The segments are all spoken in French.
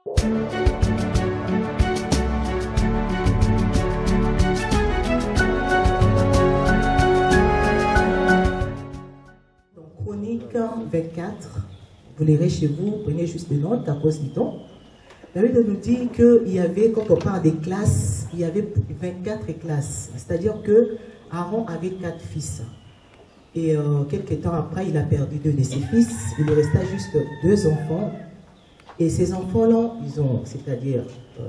Donc, Chronique 24, vous lirez chez vous, prenez juste le notes à cause du temps. La Bible nous dit qu'il y avait, quand on parle des classes, il y avait 24 classes. C'est-à-dire que Aaron avait 4 fils. Et quelques temps après, il a perdu 2 de ses fils. Il lui restait juste 2 enfants. Et ces enfants-là, ils ont, c'est-à-dire,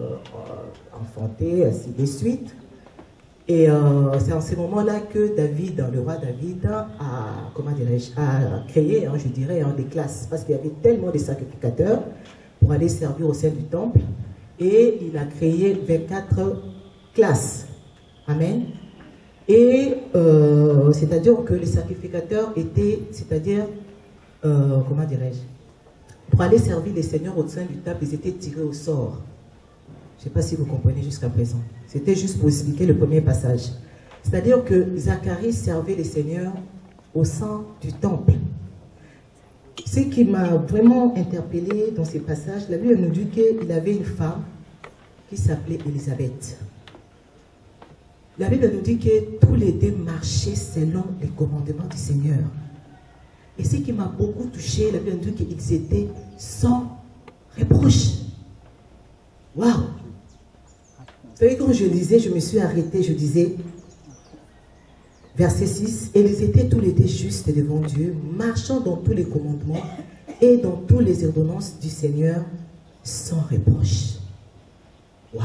enfanté, ainsi de suite. Et c'est en ce moment-là que David, le roi David, a, comment dirais-je, a créé, je dirais, des classes. Parce qu'il y avait tellement de sacrificateurs pour aller servir au sein du temple. Et il a créé 24 classes. Amen. Et c'est-à-dire que les sacrificateurs étaient, c'est-à-dire, comment dirais-je, pour aller servir les seigneurs au sein du temple, ils étaient tirés au sort. Je ne sais pas si vous comprenez jusqu'à présent. C'était juste pour expliquer le premier passage. C'est-à-dire que Zacharie servait les seigneurs au sein du temple. Ce qui m'a vraiment interpellé dans ces passages, la Bible nous dit qu'il avait une femme qui s'appelait Élisabeth. La Bible nous dit que tous les deux marchaient selon les commandements du Seigneur. Et ce qui m'a beaucoup touché, la Bible nous dit qu'ils étaient sans reproche. Waouh! Vous savez, quand je lisais, je me suis arrêtée, je disais, verset 6, et ils étaient tous les deux justes devant Dieu, marchant dans tous les commandements et dans toutes les ordonnances du Seigneur, sans reproche. Waouh!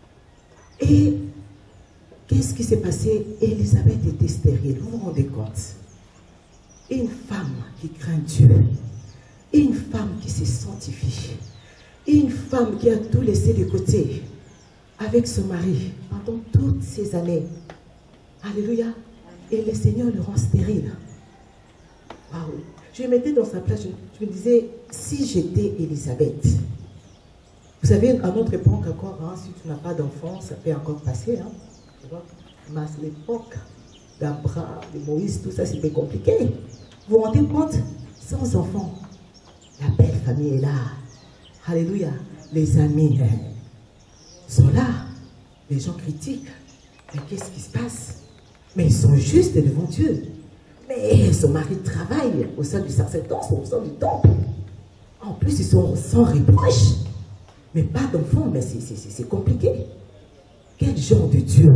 Et qu'est-ce qui s'est passé? Élisabeth était stérile, vous vous rendez compte? Une femme qui craint Dieu, une femme qui se sanctifie, une femme qui a tout laissé de côté avec son mari pendant toutes ces années. Alléluia. Et le Seigneur le rend stérile. Waouh. Je me mettais dans sa place, je me disais, si j'étais Élisabeth, vous savez, à notre époque encore, si tu n'as pas d'enfant, ça peut encore passer. Mais à l'époque d'Abraham, de Moïse, tout ça, c'était compliqué. Vous vous rendez compte? Sans enfants, la belle famille est là. Alléluia. Les amis sont là. Les gens critiquent. Mais qu'est-ce qui se passe? Mais ils sont justes devant Dieu. Mais son mari travaille au sein du sacerdoce, au sein du temple. En plus, ils sont sans reproche. Mais pas d'enfants, mais c'est compliqué. Quel genre de Dieu?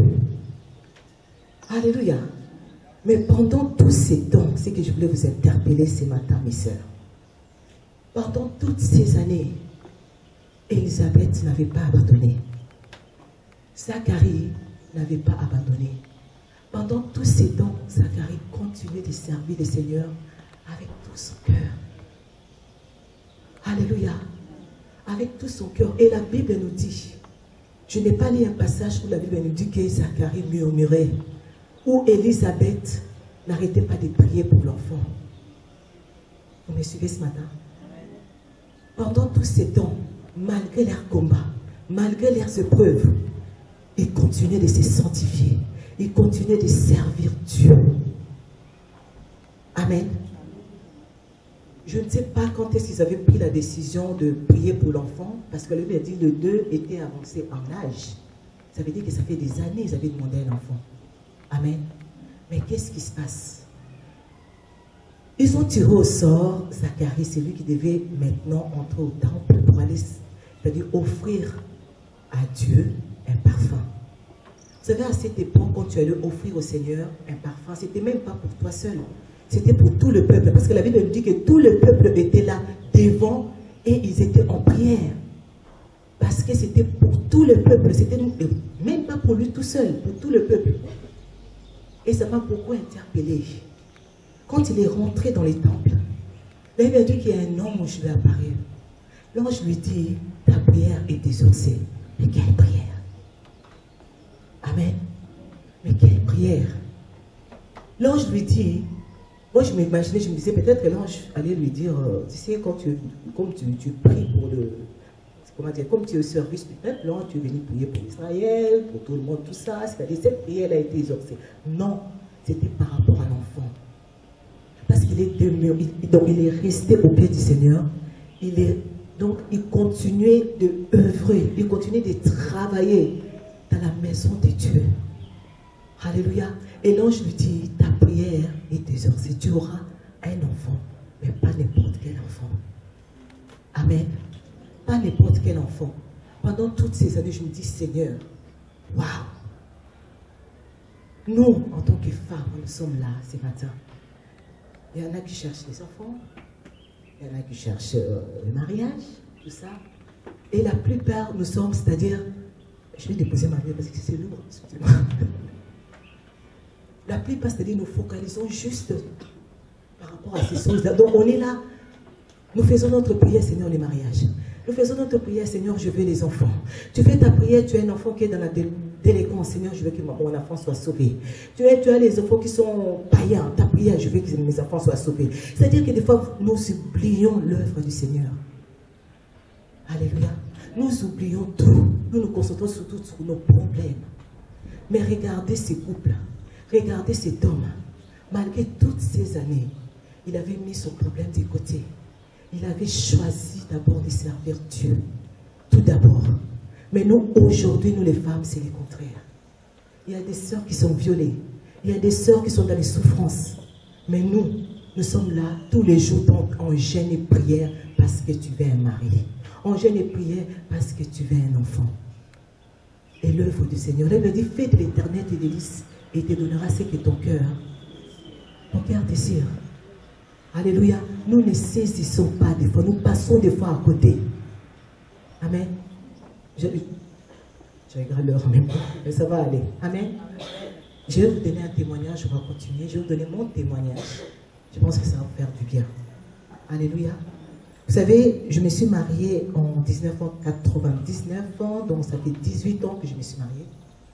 Alléluia. Mais pendant tous ces temps, c'est que je voulais vous interpeller ce matin, mes sœurs. Pendant toutes ces années, Élisabeth n'avait pas abandonné. Zacharie n'avait pas abandonné. Pendant tous ces temps, Zacharie continuait de servir le Seigneur avec tout son cœur. Alléluia. Avec tout son cœur. Et la Bible nous dit, je n'ai pas lu un passage où la Bible nous dit que Zacharie murmurait, où Élisabeth n'arrêtait pas de prier pour l'enfant. Vous me suivez ce matin? Pendant tous ces temps, malgré leurs combats, malgré leurs épreuves, ils continuaient de se sanctifier. Ils continuaient de servir Dieu. Amen. Je ne sais pas quand est-ce qu'ils avaient pris la décision de prier pour l'enfant, parce que le Bible dit que les deux étaient avancés en âge. Ça veut dire que ça fait des années qu'ils avaient demandé un enfant. Amen. Mais qu'est-ce qui se passe? Ils ont tiré au sort Zacharie, c'est lui qui devait maintenant entrer au temple pour aller, c'est-à-dire offrir à Dieu un parfum. Vous savez, à cette époque, quand tu allais offrir au Seigneur un parfum, ce n'était même pas pour toi seul. C'était pour tout le peuple. Parce que la Bible nous dit que tout le peuple était là devant et ils étaient en prière. Parce que c'était pour tout le peuple. C'était même pas pour lui tout seul, pour tout le peuple. Et ça m'a beaucoup interpellé. Quand il est rentré dans les temples, la Bible dit qu'il y a un homme où je vais apparaître. L'ange lui dit, ta prière est exaucée. Mais quelle prière? Amen. Mais quelle prière? L'ange lui dit, moi je m'imaginais, je me disais peut-être que l'ange allait lui dire, tu sais, comme tu pries pour le, comment dire, comme tu es au service du peuple, l'ange, tu es venu prier pour Israël, pour tout le monde, tout ça, c'est-à-dire cette prière a été exaucée. Non, c'était par rapport à l'enfant. Parce qu'il est demeuré, donc il est resté au pied du Seigneur, il est Donc, il continuait de œuvrer, il continuait de travailler dans la maison de Dieu. Alléluia. Et l'ange lui dit, ta prière est exaucée. Tu auras un enfant, mais pas n'importe quel enfant. Amen. Pas n'importe quel enfant. Pendant toutes ces années, je me dis, Seigneur, waouh. Nous, en tant que femmes, nous sommes là ce matin. Il y en a qui cherchent des enfants. Il y en a qui cherchent le mariage, tout ça. Et la plupart, nous sommes, c'est-à-dire, je vais déposer ma vie parce que c'est lourd, excusez-moi. La plupart, c'est-à-dire, nous focalisons juste par rapport à ces choses-là. Donc, on est là, nous faisons notre prière, Seigneur, les mariages. Nous faisons notre prière, Seigneur, je veux les enfants. Tu fais ta prière, tu as un enfant qui est dans la délinquance, Seigneur, je veux que mon enfant soit sauvé. Tu as les enfants qui sont païens, ta prière, je veux que mes enfants soient sauvés. C'est-à-dire que des fois, nous oublions l'œuvre du Seigneur. Alléluia. Nous oublions tout. Nous nous concentrons surtout sur nos problèmes. Mais regardez ces couples, regardez cet homme. Malgré toutes ces années, il avait mis son problème de côté. Il avait choisi d'abord de servir Dieu. Tout d'abord. Mais nous, aujourd'hui, nous les femmes, c'est le contraire. Il y a des sœurs qui sont violées. Il y a des sœurs qui sont dans les souffrances. Mais nous sommes là tous les jours en jeûne et prière parce que tu veux un mari. En jeûne et prière parce que tu veux un enfant. Et l'œuvre du Seigneur, elle me dit, fais de l'éternel tes délices et il te donnera ce que ton cœur désire. Alléluia. Nous ne saisissons pas des fois. Nous passons des fois à côté. Amen. Je regarde l'heure en même temps, mais ça va aller. Amen. Je vais vous donner un témoignage, on va continuer. Je vais vous donner mon témoignage. Je pense que ça va vous faire du bien. Alléluia. Vous savez, je me suis mariée en 1999, donc ça fait 18 ans que je me suis mariée.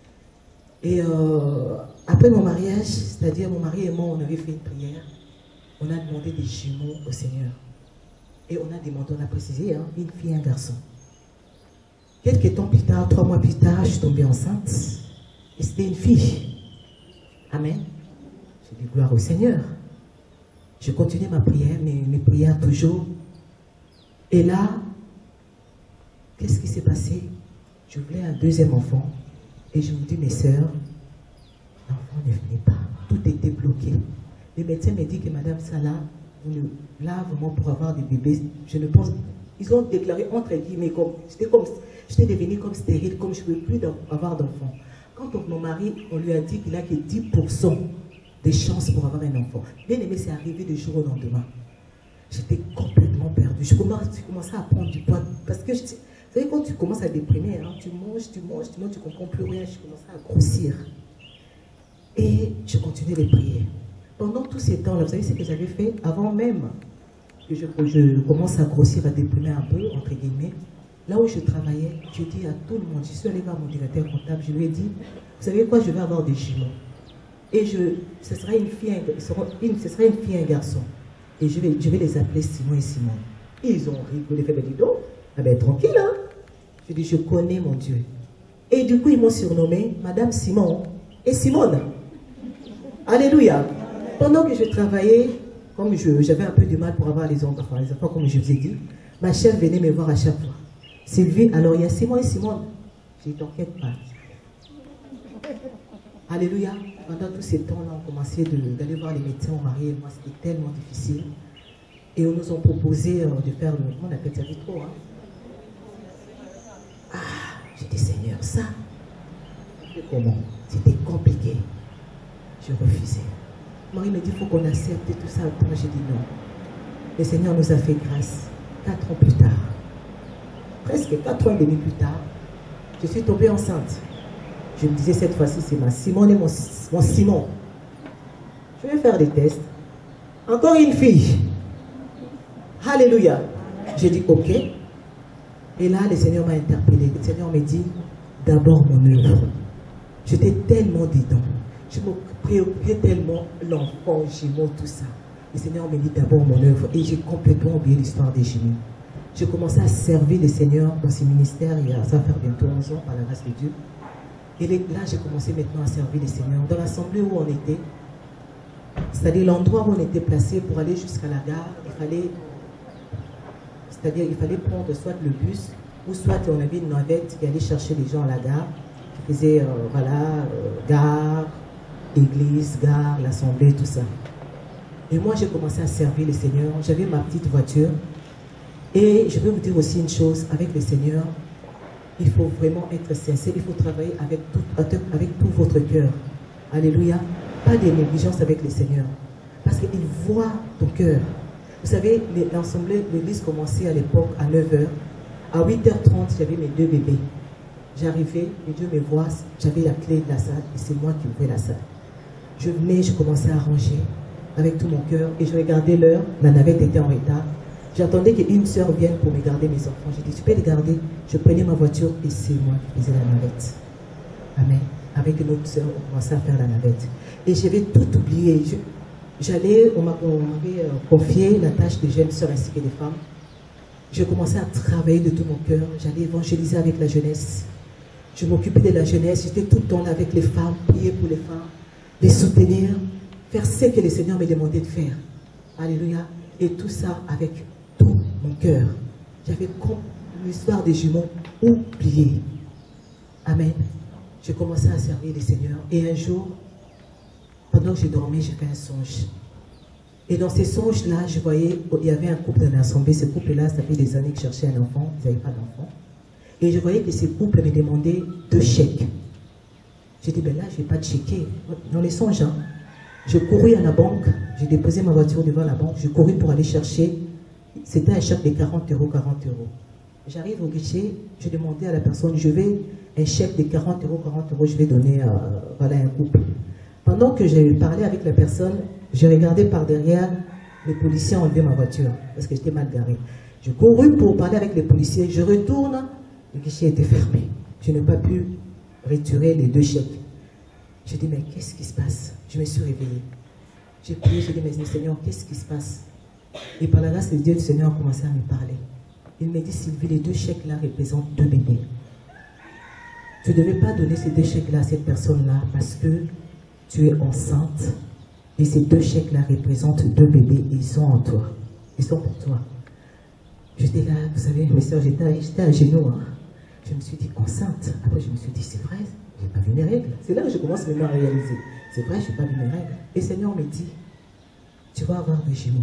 Et après mon mariage, c'est-à-dire mon mari et moi, on avait fait une prière. On a demandé des jumeaux au Seigneur. Et on a demandé, on a précisé, hein, une fille et un garçon. Quelques temps plus tard, 3 mois plus tard, je suis tombée enceinte. Et c'était une fille. Amen. J'ai dit gloire au Seigneur. Je continuais ma prière, mes prières toujours. Et là, qu'est-ce qui s'est passé? Je voulais un deuxième enfant. Et je me dis, mes sœurs, l'enfant ne venait pas. Tout était bloqué. Les médecins m'ont dit que Madame Salah, là, vraiment, pour avoir des bébés, je ne pense... Ils ont déclaré, entre guillemets, j'étais devenue comme stérile, comme je ne pouvais plus avoir d'enfant. Quand mon mari, on lui a dit qu'il a que 10% des chances pour avoir un enfant. Bien aimé, c'est arrivé du jour au lendemain. J'étais complètement perdue. Je commençais à prendre du poids. Parce que, vous savez, quand tu commences à déprimer, hein, tu manges, tu ne comprends plus rien. Je commençais à grossir. Et je continuais de prier. Pendant tous ces temps-là, vous savez ce que j'avais fait? Avant même que je commence à grossir, à déprimer un peu, entre guillemets, là où je travaillais, je dis à tout le monde, je suis allée voir mon directeur comptable, je lui ai dit, vous savez quoi, je vais avoir des jumeaux. Et ce sera une fille et un garçon. Et je vais les appeler Simon et Simone. Ils ont rigolé, fait, dis donc, ah ben tranquille, hein. Je dis, je connais mon Dieu. Et du coup, ils m'ont surnommé Madame Simon et Simone. Alléluia. Pendant que je travaillais, comme j'avais un peu du mal pour avoir les enfants, comme je vous ai dit, ma chef venait me voir à chaque fois. Sylvie, alors il y a Simon et Simone. J'ai dit, t'inquiète pas. Alléluia. Pendant tous ces temps-là, on commençait d'aller voir les médecins, mon mari et moi, c'était tellement difficile. Et on nous a proposé de faire le... On appelle ça vitro, hein. Ah, j'ai dit, Seigneur, ça, comment? C'était compliqué. Je refusais. Marie me dit, il faut qu'on accepte tout ça. Moi, j'ai dit non. Le Seigneur nous a fait grâce. 4 ans plus tard, presque 4 ans et demi plus tard, je suis tombée enceinte. Je me disais, cette fois-ci, c'est ma Simone et mon Simon. Je vais faire des tests. Encore une fille. Alléluia. J'ai dit, ok. Et là, le Seigneur m'a interpellé. Le Seigneur m'a dit, d'abord mon œuvre. J'étais tellement dedans. Je me préoccupais tellement, l'enfant, jumeaux, tout ça. Le Seigneur m'a dit d'abord mon œuvre. Et j'ai complètement oublié l'histoire des jumeaux. J'ai commencé à servir le Seigneur dans ses ministères. Ça va faire bientôt 11 ans, par la grâce de Dieu. Et là, j'ai commencé maintenant à servir le Seigneur. Dans l'assemblée où on était, c'est-à-dire l'endroit où on était placé pour aller jusqu'à la gare, il fallait C'est-à-dire il fallait prendre soit le bus, ou soit on avait une navette qui allait chercher les gens à la gare, qui faisait, gare, église, gare, l'assemblée, tout ça. Et moi, j'ai commencé à servir le Seigneur. J'avais ma petite voiture. Et je vais vous dire aussi une chose, avec le Seigneur, il faut vraiment être sincère, il faut travailler avec tout votre cœur. Alléluia. Pas de négligence avec le Seigneur. Parce qu'il voit ton cœur. Vous savez, l'assemblée, l'église commençait à l'époque à 9h. À 8h30, j'avais mes 2 bébés. J'arrivais, et Dieu me voit, j'avais la clé de la salle, et c'est moi qui ouvrais la salle. Je venais, je commençais à ranger avec tout mon cœur, et je regardais l'heure, la navette était en retard. J'attendais qu'une sœur vienne pour me garder mes enfants. J'ai dit, tu peux les garder? Je prenais ma voiture, et c'est moi qui faisais la navette. Amen. Avec une autre sœur, on commençait à faire la navette. Et j'avais tout oublié. On m'avait confié la tâche de jeunes sœurs ainsi que des femmes. Je commençais à travailler de tout mon cœur. J'allais évangéliser avec la jeunesse. Je m'occupais de la jeunesse. J'étais tout le temps là avec les femmes, prier pour les femmes, les soutenir, faire ce que le Seigneur me demandait de faire. Alléluia. Et tout ça avec tout mon cœur. J'avais comme l'histoire des jumeaux oubliée. Amen. J'ai commencé à servir le Seigneur. Et un jour, pendant que je dormais, j'ai fait un songe. Et dans ces songes-là, je voyais, il y avait un couple dans l'assemblée. Ce couple-là, ça fait des années qu'ils cherchaient un enfant. Ils n'avaient pas d'enfant. Et je voyais que ce couple me demandait 2 chèques. J'ai dit, ben là, je ne vais pas te checker. Dans les songes, hein. Je courus à la banque. J'ai déposé ma voiture devant la banque. Je courus pour aller chercher. C'était un chèque de 40 €, 40 €. J'arrive au guichet. Je demandais à la personne, je vais un chèque de 40 €, 40 €, je vais donner à un couple. Pendant que j'ai parlé avec la personne, je regardais par derrière, les policiers ont enlevé ma voiture, parce que j'étais mal garée. Je courus pour parler avec les policiers, je retourne, le guichet était fermé. Je n'ai pas pu retirer les 2 chèques. J'ai dit, mais qu'est-ce qui se passe? Je me suis réveillée. J'ai prié, j'ai dit, mais Seigneur, qu'est-ce qui se passe? Et par la grâce de Dieu, le Seigneur a commencé à me parler. Il m'a dit, Sylvie, les 2 chèques-là représentent 2 bébés. Tu ne devais pas donner ces 2 chèques-là à cette personne-là parce que tu es enceinte. Et ces 2 chèques-là représentent 2 bébés et ils sont en toi. Ils sont pour toi. J'étais là, vous savez, mes soeurs, j'étais à genoux. Hein. Je me suis dit, enceinte. Après, je me suis dit, c'est vrai, je n'ai pas vu mes règles. C'est là que je commence maintenant à réaliser. C'est vrai, je n'ai pas vu mes règles. Et le Seigneur me dit, tu vas avoir des jumeaux.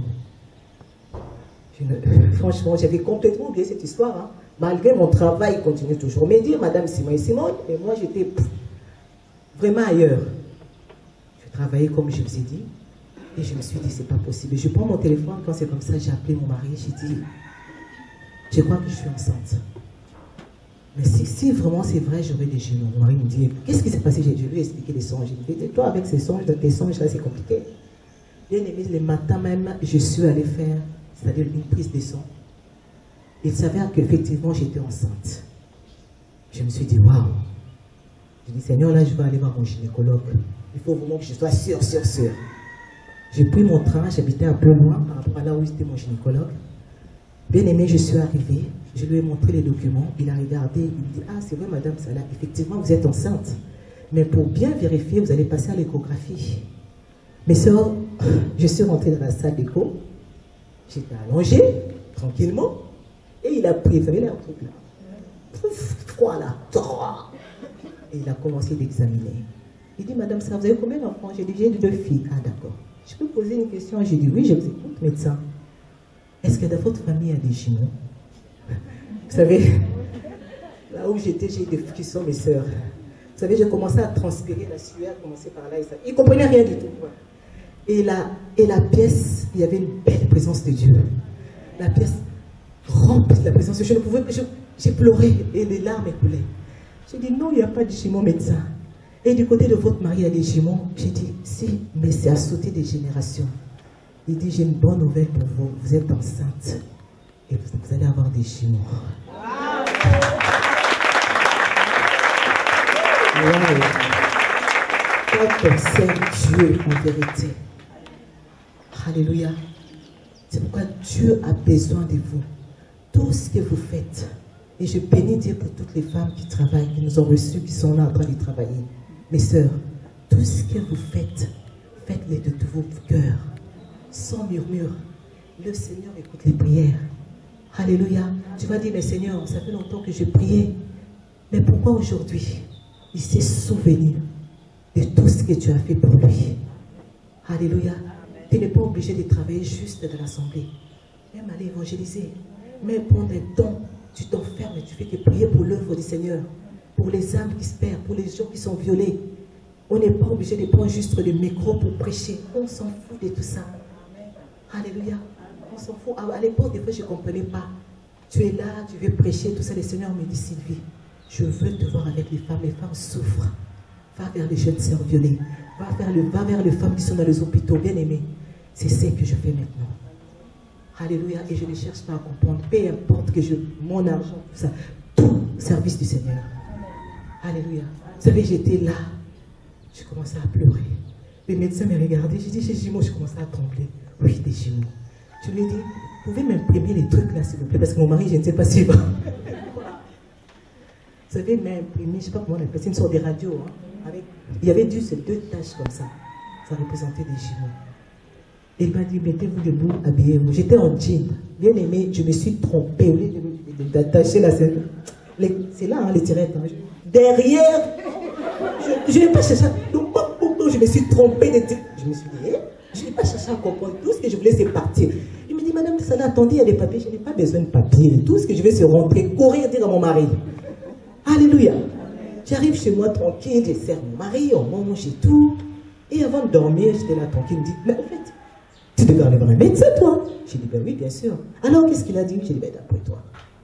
Franchement, j'avais complètement oublié cette histoire. Hein. Malgré mon travail, il continue toujours. Mais dire, Madame Simon et Simone, et moi, j'étais vraiment ailleurs. Je travaillais comme je vous ai dit. Et je me suis dit, c'est pas possible. Je prends mon téléphone, quand c'est comme ça, j'ai appelé mon mari, j'ai dit, je crois que je suis enceinte. Mais si vraiment c'est vrai, j'aurai des jumeaux. Mon mari me dit, qu'est-ce qui s'est passé? Je lui ai expliqué les songes. Il dit, toi, avec ces songes, tes songes, là, c'est compliqué. Bien aimé, le matin même, je suis allée faire, c'est-à-dire une prise de sang. Il s'avère qu'effectivement, j'étais enceinte. Je me suis dit, waouh. Je dis, Seigneur, là, je vais aller voir mon gynécologue. Il faut vraiment que je sois sûre. J'ai pris mon train, j'habitais un peu loin par rapport à là où était mon gynécologue. Bien aimé, je suis arrivée, je lui ai montré les documents, il a regardé, il me dit, ah, c'est vrai, madame Salah, effectivement, vous êtes enceinte. Mais pour bien vérifier, vous allez passer à l'échographie. Mes soeurs, je suis rentrée dans la salle d'écho, j'étais allongée, tranquillement, et il a pris, vous savez, là, un truc là, froid là, et il a commencé d'examiner. Il dit, madame Salah, vous avez combien d'enfants? J'ai dit, j'ai 2 filles. Ah, d'accord. Je peux poser une question? J'ai dit, oui, je vous écoute, médecin. Est-ce que dans votre famille, il y a des jumeaux? Vous savez, là où j'étais, j'ai des filles qui sont mes sœurs. Vous savez, j'ai commencé à transpirer, la sueur a commencé par là. Ils ne comprenaient rien du tout. Et la pièce, il y avait une belle présence de Dieu. La pièce remplie de la présence de Dieu. Je ne pouvais pas, j'ai pleuré et les larmes coulaient. J'ai dit, non, il n'y a pas de jumeaux, médecin. Et du côté de votre mari, il y a des jumeaux. J'ai dit, si, mais c'est à sauter des générations. Il dit, j'ai une bonne nouvelle pour vous. Vous êtes enceinte. Et vous allez avoir des jumeaux. Wow. Quand on sait Dieu en vérité. Alléluia. C'est pourquoi Dieu a besoin de vous. Tout ce que vous faites. Et je bénis Dieu pour toutes les femmes qui travaillent, qui nous ont reçus, qui sont là en train de travailler. Mes sœurs, tout ce que vous faites, faites-le de tout votre cœur, sans murmure. Le Seigneur écoute les prières. Alléluia. Tu vas dire, mais Seigneur, ça fait longtemps que j'ai prié. Mais pourquoi aujourd'hui, il s'est souvenu de tout ce que tu as fait pour lui? Alléluia. Tu n'es pas obligé de travailler juste dans l'assemblée. Même aller évangéliser. Même prendre un temps, tu t'enfermes et tu fais que prier pour l'œuvre du Seigneur. Pour les âmes qui se perdent, pour les gens qui sont violés. On n'est pas obligé de prendre juste le micro pour prêcher. On s'en fout de tout ça. Alléluia. On s'en fout. À l'époque, des fois, je ne comprenais pas. Tu es là, tu veux prêcher, tout ça. Le Seigneur me dit, Sylvie, je veux te voir avec les femmes. Les femmes souffrent. Va vers les jeunes sœurs violées. Va vers les femmes qui sont dans les hôpitaux. Bien aimés. C'est ce que je fais maintenant. Alléluia. Et je ne cherche pas à comprendre. Peu importe que mon argent, tout ça. Tout service du Seigneur. Alléluia. Vous savez, j'étais là. Je commençais à pleurer. Les médecins me regardaient. J'ai dit, j'ai jumeaux. Je commençais à trembler. Oui, des jumeaux. Je lui ai dit, vous pouvez m'imprimer les trucs là, s'il vous plaît, parce que mon mari, je ne sais pas s'il va. Vous savez, m'imprimer, je ne sais pas comment on appelle, c'est une sorte de radio. Hein, avec, il y avait ces 2 taches comme ça. Ça représentait des jumeaux. Et il m'a dit, mettez-vous debout, habillez-vous. J'étais en jean. Bien aimé, je me suis trompée. Au lieu d'attacher la scène. C'est là, hein, les tirettes. Hein. Derrière, je n'ai pas cherché. Donc, je me suis trompée. Je me suis dit, je n'ai pas cherché à comprendre. Tout ce que je voulais, c'est partir. Il me dit, Madame Tessana, attendez, il y a des papiers. Je n'ai pas besoin de papiers. Tout ce que je veux, c'est rentrer, courir, dire à mon mari. Alléluia. J'arrive chez moi tranquille, je sers mon mari, on mange et tout. Et avant de dormir, j'étais là tranquille. Il me dit, mais en fait, tu devais aller voir un médecin, toi. J'ai dit, ben oui, bien sûr. Alors, qu'est-ce qu'il a dit? J'ai dit, ben d'après toi.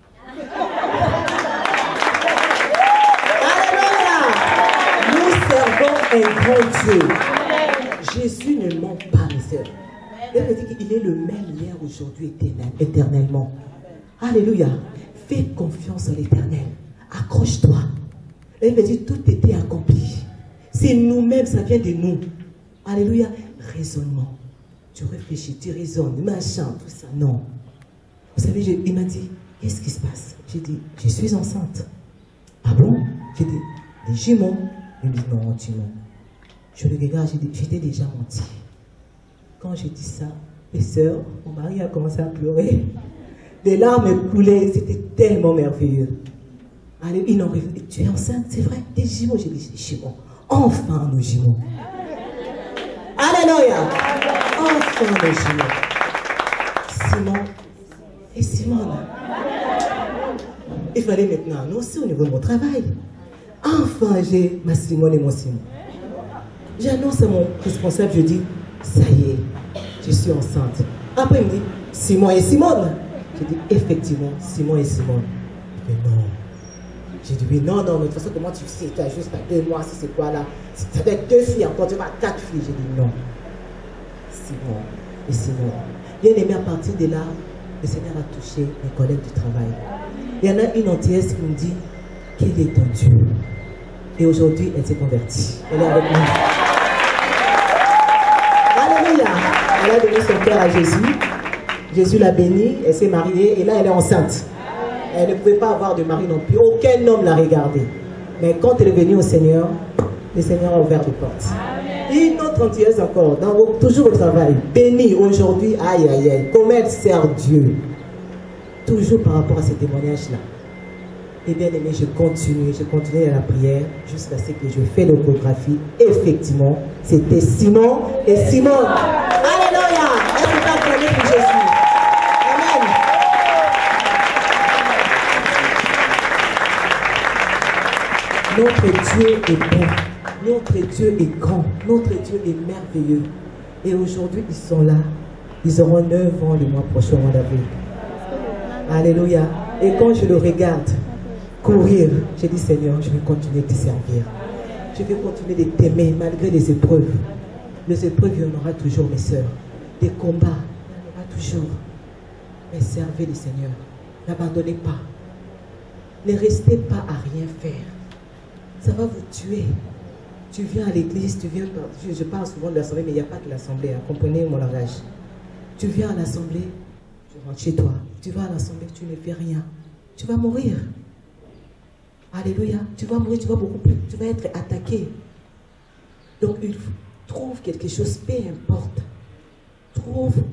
Un grand Dieu. Jésus ne ment pas, mes sœurs. Il dit qu'il est le même hier, aujourd'hui, éternellement. Alléluia. Fais confiance en l'Éternel. Accroche-toi. Il me dit, tout était accompli. C'est nous-mêmes, ça vient de nous. Alléluia. Raisonnement. Tu réfléchis, tu raisonnes, machin, tout ça. Non. Vous savez, il m'a dit, qu'est-ce qui se passe? J'ai dit, je suis enceinte. Ah bon? J'ai dit, des jumeaux. Il me dit, non, tu mens. Je le regarde, j'étais déjà menti. Quand j'ai dit ça, mes sœurs, mon mari a commencé à pleurer. Des larmes coulaient, c'était tellement merveilleux. Allez, ils n'ont révélé, tu es enceinte, c'est vrai, des jumeaux. J'ai dit, des jumeaux. Enfin, nos jumeaux. Alléluia. Enfin, nos jumeaux. Simon et Simone. Il fallait maintenant annoncer au niveau de mon travail. Enfin, j'ai ma Simone et mon Simon. J'annonce à mon responsable, je dis, ça y est, je suis enceinte. Après, il me dit, Simon et Simone. Je dis, effectivement, Simon et Simone. Il dit, non. J'ai dit, oui, non, mais de toute façon, comment tu sais, tu as juste 2 mois, si c'est quoi là? Ça doit être 2 filles encore, tu vas 4 filles. J'ai dit, non. Simon et Simone. Bien aimé, à partir de là, le Seigneur a touché mes collègues du travail. Il y en a une entière qui me dit, quel est ton Dieu? Et aujourd'hui, elle s'est convertie. Elle est avec nous. Alléluia. Elle a donné son cœur à Jésus. Jésus l'a bénie, elle s'est mariée et là, elle est enceinte. Elle ne pouvait pas avoir de mari non plus. Aucun homme l'a regardée. Mais quand elle est venue au Seigneur, le Seigneur a ouvert des portes. Et une autre entière encore, toujours au travail. Bénie aujourd'hui, aïe, aïe, aïe. Comment elle sert Dieu. Toujours par rapport à ces témoignages-là. Et bien aimé, je continue à la prière jusqu'à ce que je fais l'échographie. Effectivement, c'était Simon et Simone. Alléluia! Est-ce que tu as acclamé pour Jésus? Amen. Notre Dieu est bon. Notre Dieu est grand. Notre Dieu est merveilleux. Et aujourd'hui, ils sont là. Ils auront 9 ans le mois prochain, au mois d'avril. Alléluia. Et quand je le regarde courir, j'ai dit, Seigneur, je vais continuer de te servir. Je vais continuer de t'aimer malgré les épreuves. Les épreuves, il y en aura toujours, mes sœurs. Des combats, il y en aura toujours. Mais servez le Seigneur. N'abandonnez pas. Ne restez pas à rien faire. Ça va vous tuer. Tu viens à l'église, je parle souvent de l'assemblée, mais il n'y a pas que l'assemblée. Hein, comprenez mon langage. Tu viens à l'assemblée, tu rentres chez toi. Tu vas à l'assemblée, tu ne fais rien. Tu vas mourir. Alléluia. Tu vas mourir, tu vas beaucoup plus. Tu vas être attaqué. Donc, trouve quelque chose, peu importe. Trouve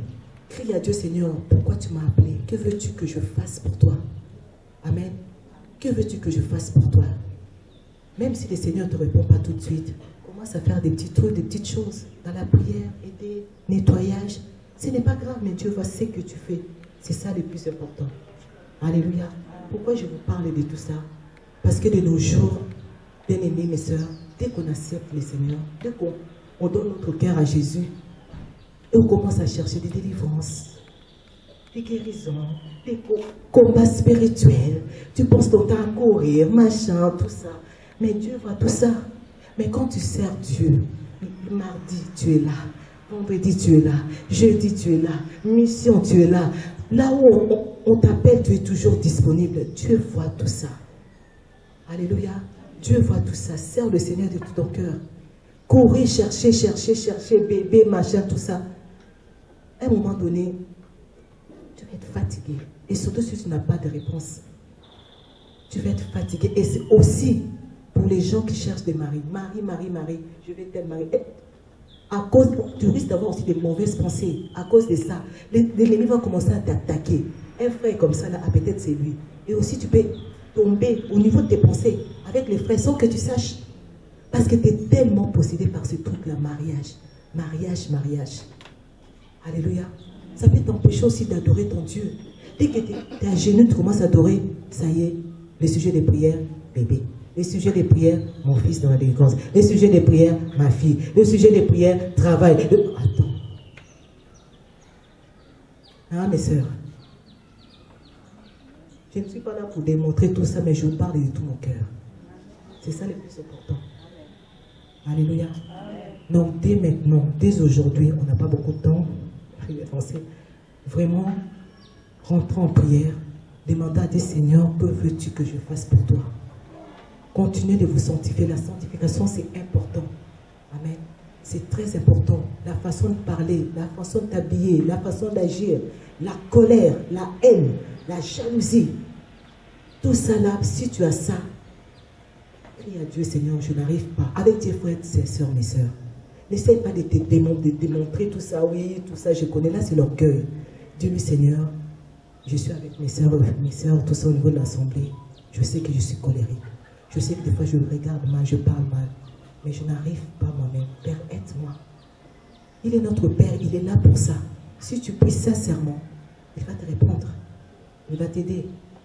Crie à Dieu, Seigneur, pourquoi tu m'as appelé? Que veux-tu que je fasse pour toi? Amen. Que veux-tu que je fasse pour toi? Même si le Seigneur ne te répond pas tout de suite, commence à faire des petits trucs, des petites choses dans la prière, aider, nettoyage. Ce n'est pas grave, mais Dieu voit ce que tu fais. C'est ça le plus important. Alléluia. Pourquoi je vous parle de tout ça? Parce que de nos jours, bien-aimés, mes sœurs, dès qu'on accepte le Seigneur, dès qu'on donne notre cœur à Jésus, et on commence à chercher des délivrances, des guérisons, des combats spirituels. Tu penses ton temps à courir, machin, tout ça. Mais Dieu voit tout ça. Mais quand tu sers Dieu, mardi, tu es là. Vendredi, tu es là. Jeudi, tu es là. Mission, tu es là. Là où on t'appelle, tu es toujours disponible. Dieu voit tout ça. Alléluia. Dieu voit tout ça. Sers le Seigneur de tout ton cœur. Courir, chercher, bébé, machin, tout ça. À un moment donné, tu vas être fatigué. Et surtout si tu n'as pas de réponse. Tu vas être fatigué. Et c'est aussi pour les gens qui cherchent des maris. Marie, je vais tel mari. À cause, tu risques d'avoir aussi des mauvaises pensées. À cause de ça, l'ennemi va commencer à t'attaquer. Un frère comme ça, là, peut-être c'est lui. Et aussi, tu peux tomber au niveau de tes pensées avec les frères sans que tu saches. Parce que tu es tellement possédé par ce truc-là, mariage. Alléluia. Ça peut t'empêcher aussi d'adorer ton Dieu. Dès que tu es à genoux, tu commences à adorer, ça y est, le sujet des prières, bébé. Le sujet des prières, mon fils dans la délivrance. Le sujet des prières, ma fille. Le sujet des prières, travail. Attends. Ah, mes sœurs. Je ne suis pas là pour démontrer tout ça, mais je vous parle de tout mon cœur. C'est ça le plus important. Alléluia. Donc, dès maintenant, dès aujourd'hui, on n'a pas beaucoup de temps. Vraiment, rentrons en prière. Demandez à Dieu, Seigneur, que veux-tu que je fasse pour toi? Continuez de vous sanctifier. La sanctification, c'est important. Amen. C'est très important. La façon de parler, la façon de t'habiller, la façon d'agir, la colère, la haine, la jalousie. Tout ça là, si tu as ça, crie à Dieu, Seigneur, je n'arrive pas. Avec tes frères, tes sœurs, mes sœurs. N'essaie pas de te démontrer tout ça. Oui, tout ça, je connais. Là, c'est l'orgueil. Dis-lui, Seigneur, je suis avec mes sœurs, tout ça au niveau de l'assemblée. Je sais que je suis colérique. Je sais que des fois, je regarde mal, je parle mal. Mais je n'arrive pas moi-même. Père, aide-moi. Il est notre Père, il est là pour ça. Si tu pries sincèrement, il va te répondre. Il va t'aider.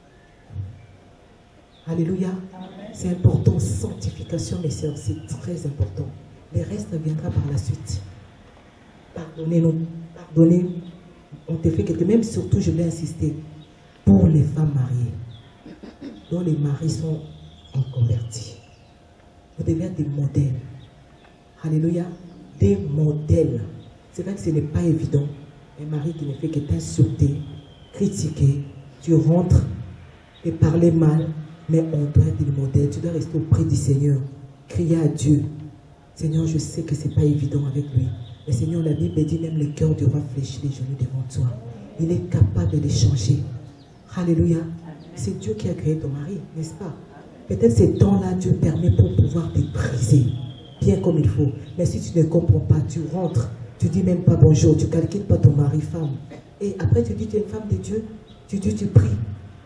Alléluia. C'est important. Sanctification, mes sœurs, c'est très important. Le reste viendra par la suite. Pardonnez-nous. Pardonnez. On te fait quelque... Même surtout, je vais insister, pour les femmes mariées, dont les maris sont convertis. Vous devez être des modèles. Alléluia. Des modèles. C'est vrai que ce n'est pas évident. Un mari qui ne fait que t'insulter, critiquer, tu rentres et parler mal, mais on doit être des modèles. Tu dois rester auprès du Seigneur. Crier à Dieu. Seigneur, je sais que ce n'est pas évident avec lui. Mais Seigneur, la Bible dit même le cœur du roi fléchit les genoux devant toi. Il est capable de les changer. Alléluia. C'est Dieu qui a créé ton mari, n'est-ce pas? Peut-être ces temps-là, Dieu permet pour pouvoir te briser, bien comme il faut. Mais si tu ne comprends pas, tu rentres, tu dis même pas bonjour, tu ne calcules pas ton mari, femme. Et après, tu dis tu es une femme de Dieu, tu dis tu pries.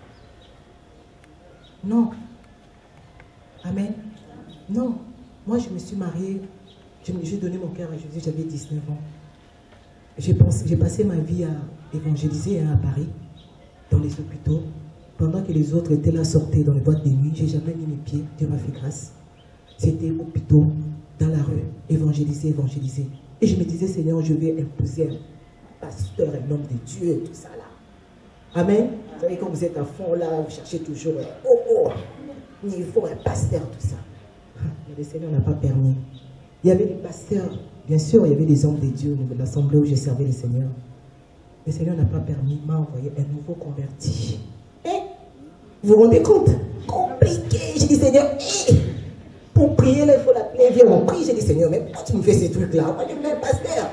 Non. Amen. Non. Moi, je me suis mariée, j'ai donné mon cœur à Jésus, j'avais 19 ans. J'ai passé ma vie à évangéliser à Paris, dans les hôpitaux. Pendant que les autres étaient là, sortaient dans les boîtes de nuit, je n'ai jamais mis mes pieds, Dieu m'a fait grâce. C'était hôpitaux, dans la rue, évangéliser. Et je me disais, Seigneur, je vais imposer un pasteur, un homme de Dieu, tout ça là. Amen. Vous savez, quand vous êtes à fond là, vous cherchez toujours, il faut un pasteur, tout ça. Mais le Seigneur n'a pas permis. Il y avait des pasteurs, bien sûr, il y avait des hommes de Dieu au niveau de l'assemblée où j'ai servi le Seigneur. Le Seigneur n'a pas permis, m'a envoyé un nouveau converti. Vous vous rendez compte? Compliqué. J'ai dit, Seigneur, pour prier, là, il faut l'appeler. Viens, on prie. J'ai dit, Seigneur, mais pourquoi tu me fais ces trucs-là? Moi, je veux un pasteur.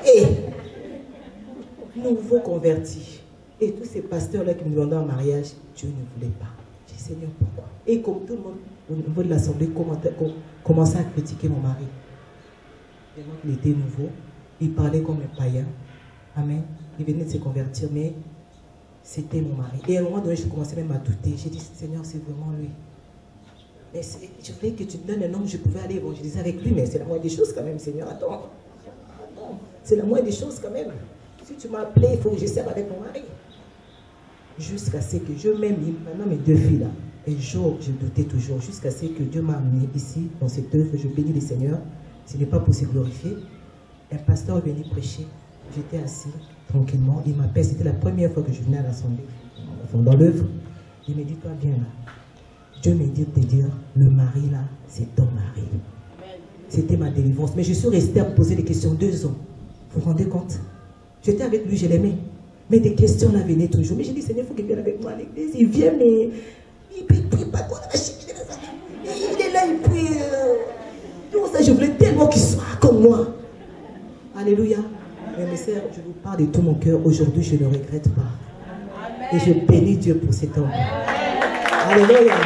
Nouveau converti. Et tous ces pasteurs-là qui me demandaient en mariage, Dieu ne voulait pas. J'ai dit, Seigneur, pourquoi? Et comme tout le monde, au niveau de l'assemblée, commençait à critiquer mon mari. Tellement qu'il était nouveau. Il parlait comme un païen. Amen. Il venait de se convertir, mais c'était mon mari. Et à un moment donné, je commençais même à douter. J'ai dit, Seigneur, c'est vraiment lui. Mais je voulais que tu me donnes un nom, je pouvais aller évangéliser avec lui, mais c'est la moindre des choses quand même, Seigneur. Attends. C'est la moindre des choses quand même. Si tu m'as appelé, il faut que je serve avec mon mari. Jusqu'à ce que je m'aime, maintenant mes 2 filles là. Un jour, je doutais toujours, jusqu'à ce que Dieu m'a amené ici, dans cette œuvre. Je bénis le Seigneur. Ce n'est pas pour se glorifier. Un pasteur est venu prêcher. J'étais assis tranquillement. Il m'appelle. C'était la première fois que je venais à l'assemblée, dans l'œuvre. Il me dit, toi, viens là. Dieu me dit de te dire, le mari là, c'est ton mari. C'était ma délivrance. Mais je suis restée à me poser des questions 2 ans. Vous vous rendez compte? J'étais avec lui, je l'aimais. Mais des questions là venaient toujours. Mais j'ai dit, Seigneur, il faut qu'il vienne avec moi à l'église. Il vient, mais il ne prie pas quoi. Il est là, il prie. Tout ça, je voulais tellement qu'il soit comme moi. Alléluia. Mais mes sœurs, je vous parle de tout mon cœur. Aujourd'hui, je ne regrette pas. Et je bénis Dieu pour cet homme. Alléluia.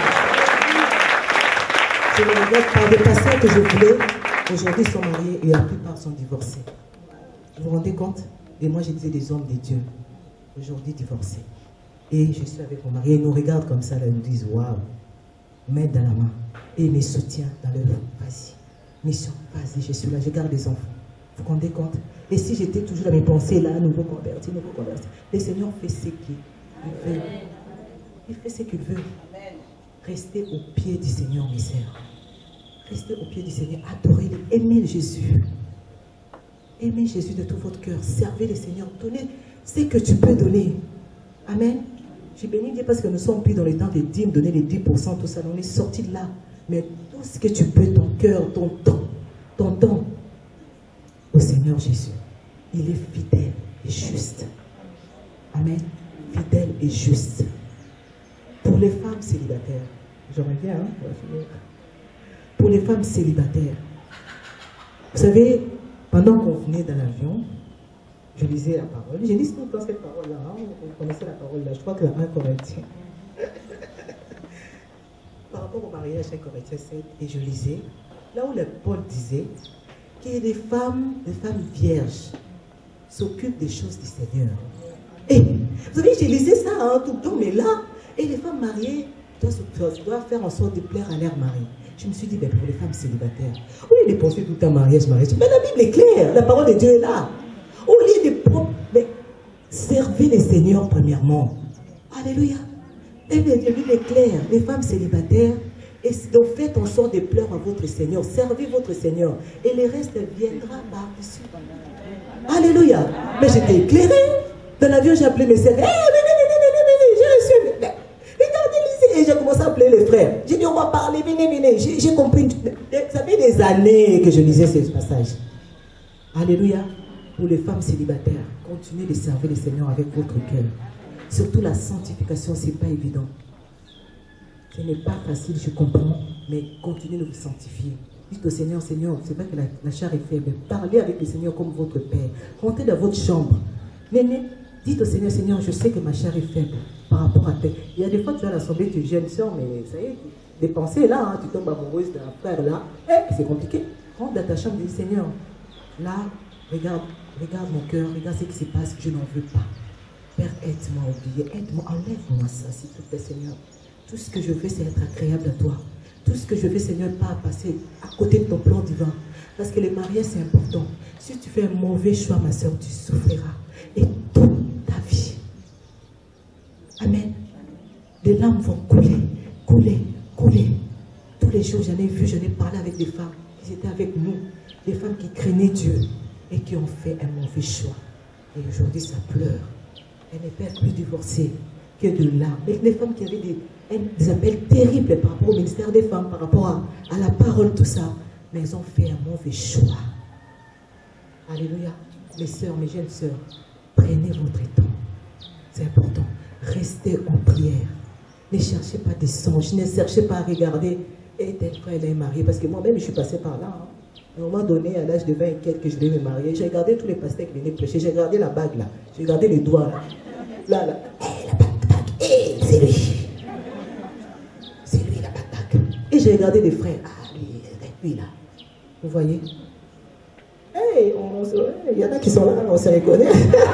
Je ne regrette pas. Des pasteurs que je voulais, aujourd'hui sont mariés et la plupart sont divorcés. Vous vous rendez compte? Et moi, je disais des hommes de Dieu. Aujourd'hui divorcés. Et je suis avec mon mari. Et ils nous regardent comme ça, là, ils nous disent, waouh, main dans la main. Et ils me soutiennent dans leur vie. Vas-y, mission, vas-y, je suis là, je garde les enfants. Vous vous rendez compte? Et si j'étais toujours dans mes pensées, là, nouveau converti, le Seigneur fait ce qu'il veut. Il fait ce qu'il veut. Restez au pied du Seigneur, mes sœurs. Restez au pied du Seigneur. Adorez-le. Aimez Jésus. Aimez Jésus de tout votre cœur. Servez le Seigneur. Donnez ce que tu peux donner. Amen. J'ai béni Dieu parce que nous sommes plus dans les temps des dîmes, donner les 10%, tout ça. On est sortis de là. Mais tout ce que tu peux, ton cœur, ton temps, au Seigneur Jésus. Il est fidèle et juste. Amen. Fidèle et juste. Pour les femmes célibataires, j'aimerais bien, hein, pour les femmes célibataires, vous savez, pendant qu'on venait dans l'avion, je lisais la parole. J'ai lu dans cette parole-là, hein, vous connaissez la parole-là, je crois que la 1 Corinthiens. Par rapport au mariage, 1 Corinthiens 7, et je lisais, là où le Paul disait qu'il y a des femmes vierges s'occupent des choses du Seigneur. Et vous savez, j'ai lisé ça hein, tout le temps, mais là, et les femmes mariées doivent faire en sorte de plaire à leur mari. Je me suis dit, ben, pour les femmes célibataires, au lieu de penser tout le temps mariage, mais la Bible est claire, la parole de Dieu est là. Au lieu de mais, servez les seigneurs premièrement. Alléluia. Et bien, la Bible est claire, les femmes célibataires, et donc faites en sorte de plaire à votre Seigneur, servez votre Seigneur, et le reste viendra par-dessus. Alléluia. Mais j'étais éclairée. Dans l'avion, j'ai appelé mes sœurs. Hey, j'ai reçu. Et j'ai commencé à appeler les frères. J'ai dit, on va parler, venez. J'ai compris. Ça fait des années que je lisais ce passage. Alléluia. Pour les femmes célibataires, continuez de servir le Seigneur avec votre cœur. Surtout la sanctification, ce n'est pas évident. Ce n'est pas facile, je comprends, mais continuez de vous sanctifier. Dites au Seigneur, Seigneur, c'est vrai que la chair est faible. Parlez avec le Seigneur comme votre Père. Rentrez dans votre chambre. Mais dites au Seigneur, Seigneur, je sais que ma chair est faible par rapport à toi. Il y a des fois, tu vas à l'assemblée, tu es jeune soeur, mais ça y est, des pensées là, hein, tu tombes amoureuse d'un frère là. C'est compliqué. Rentre dans ta chambre et dis, Seigneur, là, regarde mon cœur, regarde ce qui se passe, je n'en veux pas. Père, aide-moi à oublier, aide-moi, enlève-moi ça, s'il te plaît, Seigneur. Tout ce que je veux, c'est être agréable à toi. Tout ce que je veux, Seigneur, pas passer à côté de ton plan divin. Parce que le mariage, c'est important. Si tu fais un mauvais choix, ma soeur, tu souffriras. Et toute ta vie. Amen. Des larmes vont couler. Tous les jours, j'en ai vu, j'en ai parlé avec des femmes qui étaient avec nous. Des femmes qui craignaient Dieu et qui ont fait un mauvais choix. Et aujourd'hui, ça pleure. Elles ne peuvent plus divorcer que de larmes. Mais les femmes qui avaient des appels terribles par rapport au ministère des femmes, par rapport à la parole, tout ça. Mais elles ont fait un mauvais choix. Alléluia. Mes sœurs, mes jeunes sœurs, prenez votre temps. C'est important. Restez en prière. Ne cherchez pas des songes. Ne cherchez pas à regarder. Et tel frère, elle est mariée. Parce que moi-même, je suis passée par là. Hein. À un moment donné, à l'âge de 20 et quelques, je devais me marier. J'ai regardé tous les pasteurs qui venaient prêcher. J'ai regardé la bague là. J'ai regardé les doigts là. Là. La bague. C'est lui. C'est lui la bague. Et j'ai regardé les frères. Ah, lui là. Vous voyez? Hey, il y en a qui sont là, on se reconnaît.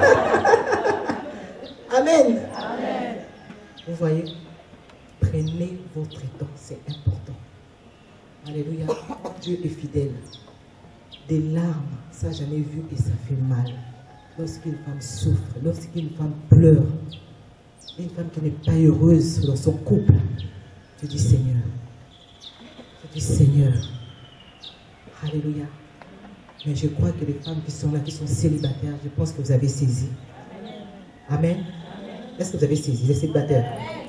Amen. Amen. Vous voyez, prenez votre temps, c'est important. Alléluia. Dieu est fidèle. Des larmes, ça jamais vu et ça fait mal. Lorsqu'une femme souffre, lorsqu'une femme pleure, une femme qui n'est pas heureuse dans son couple, tu dis Seigneur. Tu dis Seigneur. Alléluia. Mais je crois que les femmes qui sont là, qui sont célibataires, je pense que vous avez saisi. Amen. Est-ce que vous avez saisi les célibataires?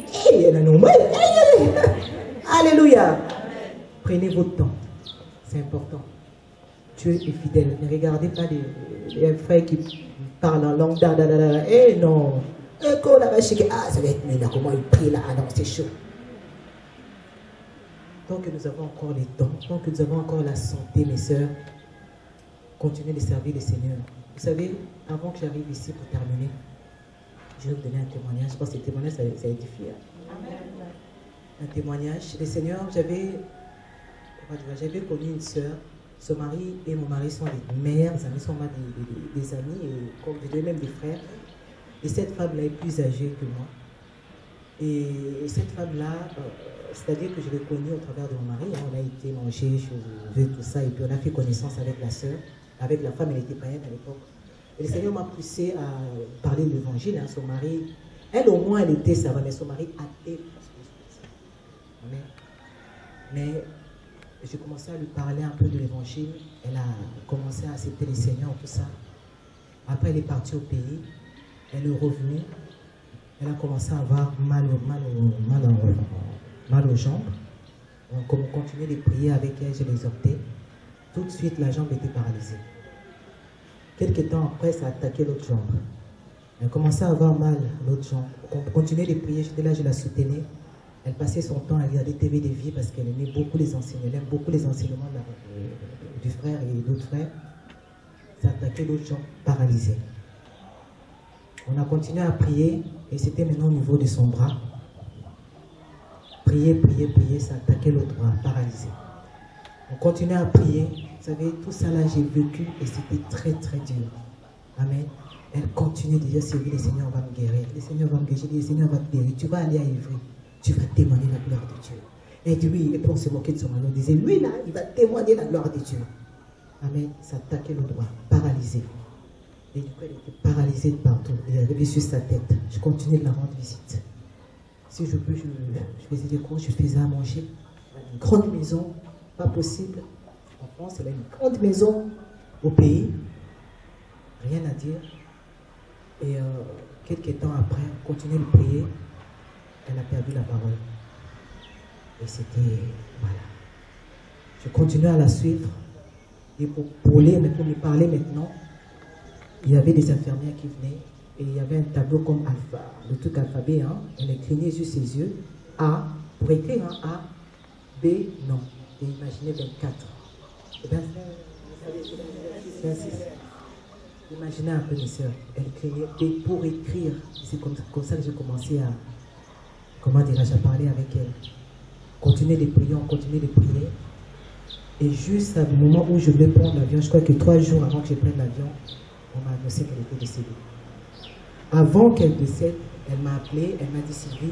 Alléluia. Prenez votre temps. C'est important. Dieu est fidèle. Ne regardez pas les frères qui parlent en langue. Eh non. Ah, ça va être mieux. Comment il prie là? Ah non, c'est chaud. Tant que nous avons encore les temps, tant que nous avons encore la santé, mes sœurs, continuez de servir le Seigneur. Vous savez, avant que j'arrive ici pour terminer, je vais vous donner un témoignage. Je pense que ce témoignage, ça édifie. Un témoignage. Le Seigneur, j'avais connu une sœur. Son mari et mon mari sont les meilleurs amis, sont des amis, et comme je dirais même des frères. Et cette femme-là est plus âgée que moi. Et cette femme-là, c'est-à-dire que je l'ai connue au travers de mon mari. On a été manger chez eux, tout ça, et puis on a fait connaissance avec la sœur, avec la femme, elle était païenne à l'époque. Et le Seigneur m'a poussé à parler de l'évangile. Son mari, elle au moins, elle était, ça va, mais son mari athée. Mais j'ai commencé à lui parler un peu de l'évangile. Elle a commencé à accepter les seigneurs, tout ça. Après, elle est partie au pays. Elle est revenue. Elle a commencé à avoir mal aux jambes. Donc, comme on continuait de prier avec elle, je l'exhortais. Tout de suite, la jambe était paralysée. Quelques temps après, ça a attaqué l'autre jambe. Elle commençait à avoir mal à l'autre jambe. On continuait de prier. J'étais là, je la soutenais. Elle passait son temps à regarder TV de vie parce qu'elle aimait beaucoup les enseignements. Elle aime beaucoup les enseignements du frère et d'autres frères. Ça a attaqué l'autre jambe paralysée. On a continué à prier et c'était maintenant au niveau de son bras. Prier, ça a attaqué l'autre bras, paralysé. On continuait à prier. Vous savez, tout ça là, j'ai vécu et c'était très très dur. Amen. Elle continue de dire, Sylvie, le Seigneur va me guérir. Le Seigneur va me guérir. Le Seigneur va te guérir. Tu vas aller à Ivry. Tu vas témoigner la gloire de Dieu. Elle dit oui, et puis on se moquait de son mari. On disait, lui là, il va témoigner la gloire de Dieu. Amen. Ça attaquait le droit, paralysé. Et du coup, elle était paralysée de partout. Il avait sur sa tête. Je continuais de la rendre visite. Si je peux, je faisais des cours, je faisais à manger. Une grande maison, pas possible. En France, elle a une grande maison au pays. Rien à dire. Et quelques temps après, on continuait de prier. Elle a perdu la parole. Et c'était, voilà. Je continuais à la suivre. Et pour me parler maintenant, il y avait des infirmières qui venaient. Et il y avait un tableau comme alpha, le truc alphabet. Hein. Elle inclinait juste ses yeux. A, pour écrire un A, B, non. Et imaginez 24. Et bien, 26. Imaginez un peu mes soeurs. Elle inclinait B pour écrire. C'est comme ça que j'ai commencé à... Comment dirais-je, à parler avec elle. Continuer de prier, on continuait de prier. Et juste au moment où je voulais prendre l'avion, je crois que 3 jours avant que je prenne l'avion, on m'a annoncé qu'elle était décédée. Avant qu'elle décède, elle m'a appelé, elle m'a dit Sylvie,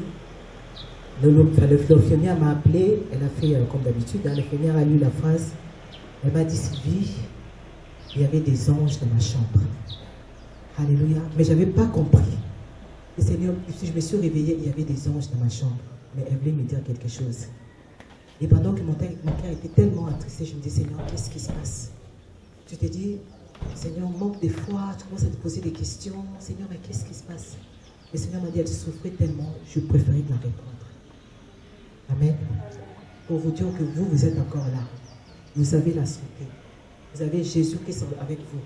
l'infirmière m'a appelé, elle a fait comme d'habitude, l'infirmière a lu la phrase, elle m'a dit Sylvie, il y avait des anges dans ma chambre. Alléluia. Mais je n'avais pas compris. Le Seigneur, si je me suis réveillée, il y avait des anges dans ma chambre. Mais elle voulait me dire quelque chose. Et pendant que mon cœur était tellement attristé, je me dis, Seigneur, qu'est-ce qui se passe? Tu te dis, Seigneur, manque de foi, tu commences à te poser des questions. Seigneur, mais qu'est-ce qui se passe? Le Seigneur m'a dit, elle souffrait tellement, je préférais de la répondre. Amen. Pour vous dire que vous êtes encore là. Vous avez la santé. Vous avez Jésus qui est avec vous.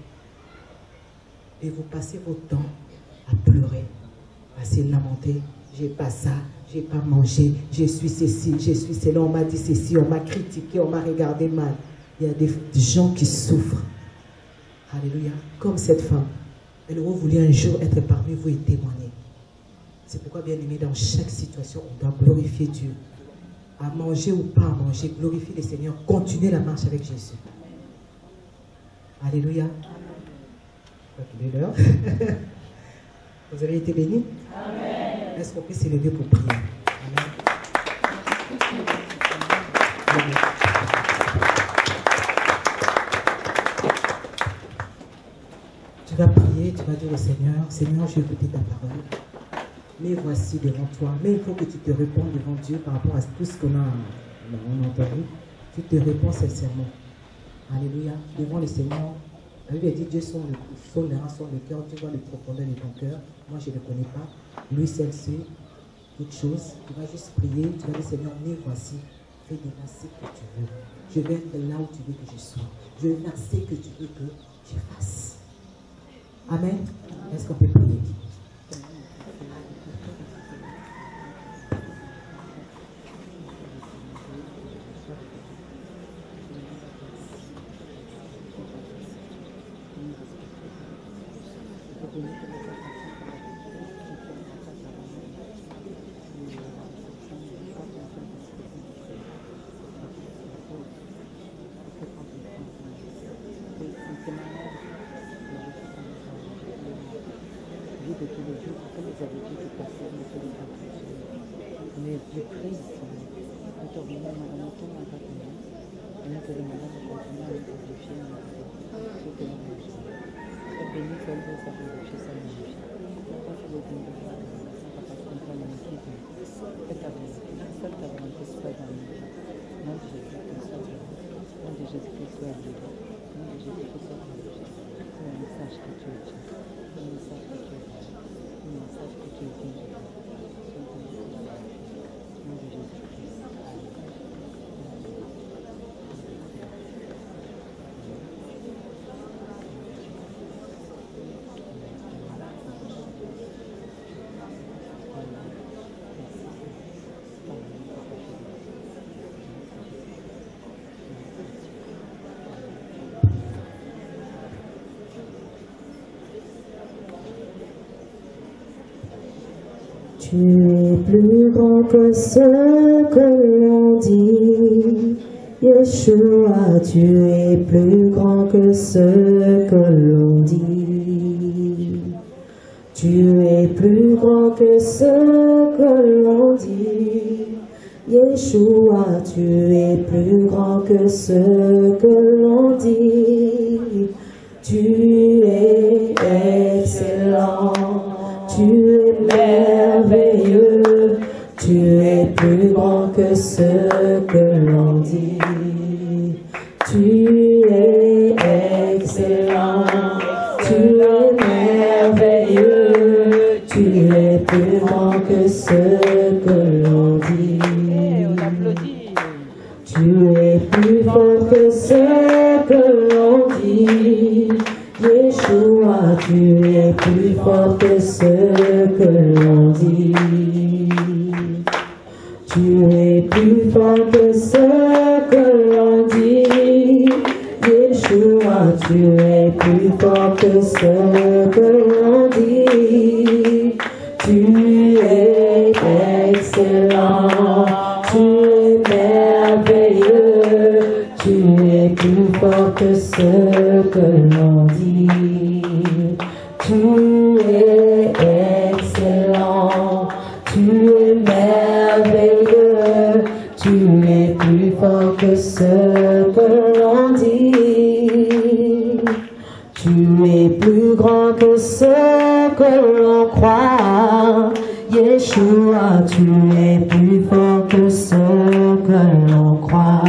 Et vous passez votre temps à pleurer, à se lamenter. J'ai pas ça, j'ai pas mangé, je suis ceci, je suis cela, on m'a dit ceci, on m'a critiqué, on m'a regardé mal. Il y a des gens qui souffrent. Alléluia. Comme cette femme. Elle aurait voulu un jour être parmi vous et témoigner. C'est pourquoi, bien aimé, dans chaque situation, on doit glorifier Dieu. À manger ou pas à manger, glorifier le Seigneur, continuer la marche avec Jésus. Alléluia. Il est l'heure. Vous avez été bénis? Amen. Est-ce qu'on peut s'élever pour prier? Amen. Amen. Tu vas prier, tu vas dire au Seigneur, Seigneur, j'ai écouté ta parole. Mais voici devant toi. Mais il faut que tu te répondes devant Dieu par rapport à tout ce qu'on a entendu. Tu te réponds sincèrement. Alléluia. Devant le Seigneur. La Bible dit Dieu son l'âme, son le cœur. Tu vois les profondeurs de ton cœur. Moi, je ne le connais pas. Lui seul sait toutes choses. Tu vas juste prier. Tu vas dire Seigneur, mais voici. Fais de moi ce que tu veux. Je vais être là où tu veux que je sois. Je vais faire ce que tu veux que je fasse. Amen. Est-ce qu'on peut prier? Tu es plus grand que ce que l'on dit. Yeshua, tu es plus grand que ce que l'on dit. Tu es plus grand que ce que l'on dit. Yeshua, tu es plus grand que ce que l'on dit. Tu es excellent. Tu es merveilleux, tu es plus grand que ce que l'on dit. Tu es excellent, tu es merveilleux, tu es plus grand que ce que l'on dit. Tu es plus fort que ce que l'on dit. Yeshua, tu es plus fort que ce que l'on dit. Tu es plus fort que ce que l'on dit. Yeshua, tu es plus fort que ce que l'on dit. Tu es excellent, tu es merveilleux, tu es plus fort que ce que l'on dit. Tu es excellent, tu es merveilleux, tu es plus fort que ce que l'on dit. Tu es plus grand que ce que l'on croit. Yeshua, tu es plus fort que ce que l'on croit.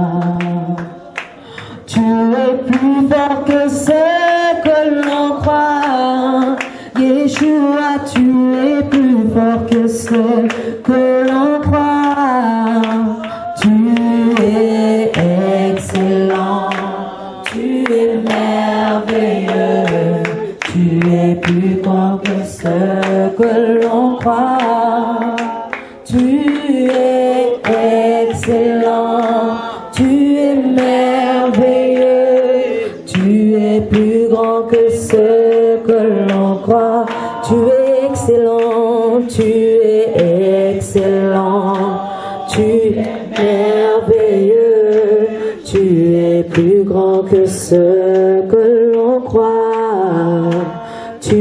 Tu es plus fort que ce que l'on croit. Yeshua, tu es plus fort que ce que l'on croit. Tu es excellent, tu es merveilleux, tu es plus fort que ce que l'on croit. Tu es excellent, tu es merveilleux, tu es plus grand que ce que l'on croit. Tu es excellent, tu es excellent, tu es merveilleux, tu es es plus grand que ce que l'on croit. Tu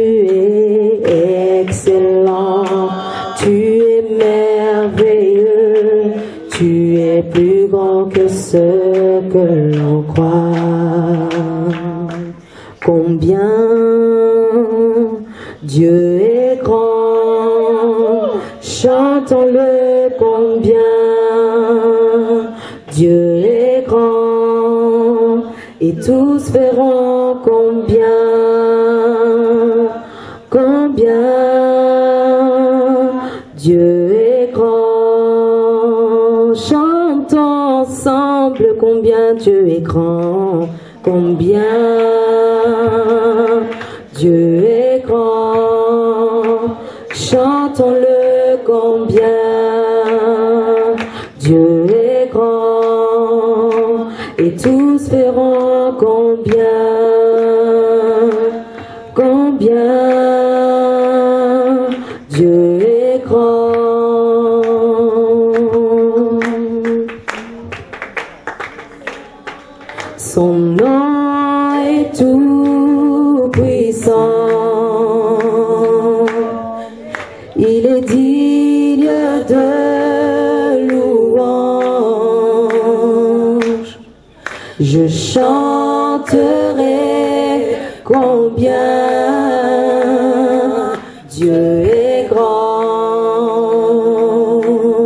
es excellent, tu es merveilleux, tu es plus grand que ce que l'on croit. Combien Dieu est grand, chantons-le combien Dieu est grand, et tous verront combien Dieu est grand. Chantons ensemble combien Dieu est grand, combien Dieu est grand. Chantons-le combien Dieu est grand, et tous verront combien Dieu est grand. Son nom est tout puissant, il est digne de louange. Je chanterai combien Dieu est grand.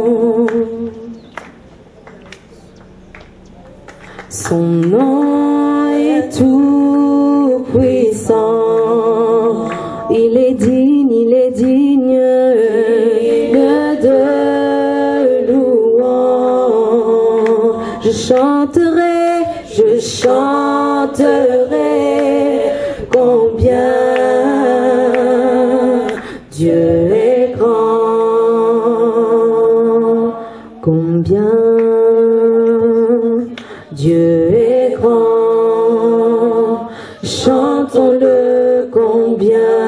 Son nom est tout puissant, il est digne de louange. Je chanterai combien Dieu est grand, combien Dieu est grand. Chantons-le combien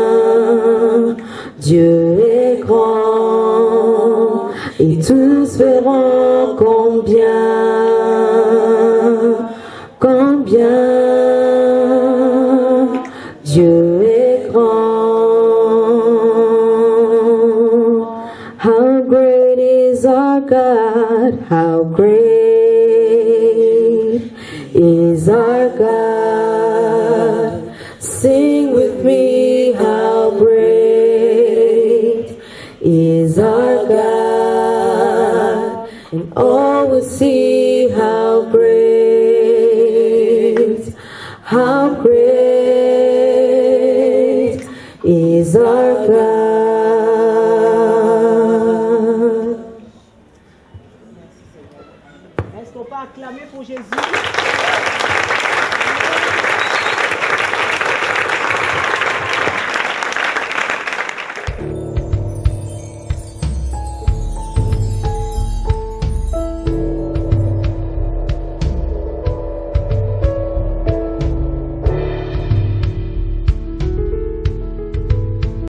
Dieu est grand, et tous verront combien Dieu est grand. How great is our God, how great is our God. Sing with me, how great is our God, and all will see how great is our God. Est-ce qu'on peut acclamer pour Jésus?